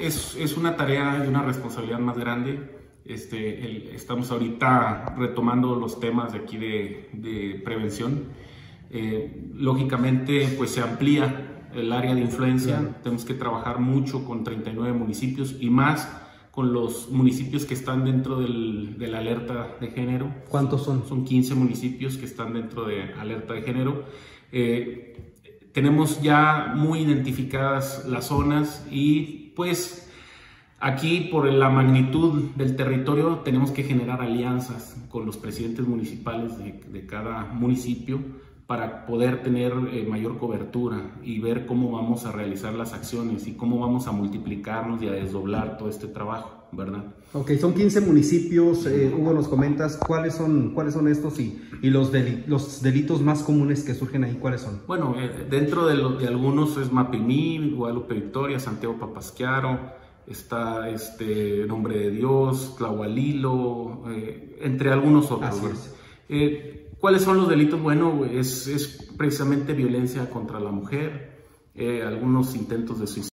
es una tarea y una responsabilidad más grande. Estamos ahorita retomando los temas de aquí de prevención. Lógicamente, pues se amplía el área de influencia. Claro. Tenemos que trabajar mucho con 39 municipios y más con los municipios que están dentro de la alerta de género. ¿Cuántos son? Son 15 municipios que están dentro de alerta de género. Tenemos ya muy identificadas las zonas y pues aquí, por la magnitud del territorio, tenemos que generar alianzas con los presidentes municipales de cada municipio para poder tener mayor cobertura y ver cómo vamos a realizar las acciones y cómo vamos a multiplicarnos y a desdoblar todo este trabajo, ¿verdad? Ok, son 15 municipios. Hugo, nos comentas cuáles son estos y los delitos más comunes que surgen ahí, ¿cuáles son? Bueno, dentro de algunos es Mapimí, Guadalupe Victoria, Santiago Papasquiaro, está Nombre de Dios, Tlahualilo, entre algunos otros. ¿Cuáles son los delitos? Bueno, es precisamente violencia contra la mujer, algunos intentos de suicidio.